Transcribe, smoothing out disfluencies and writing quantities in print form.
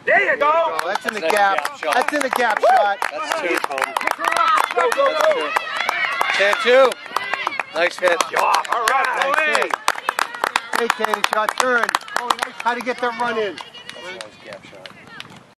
There you go. That's in the gap. That's in the gap shot. That's two. Go, go, go. Two. Nice hit. All right. Nice hit. Hey, Katie, shot turn. How to get that run in? That's a nice gap shot.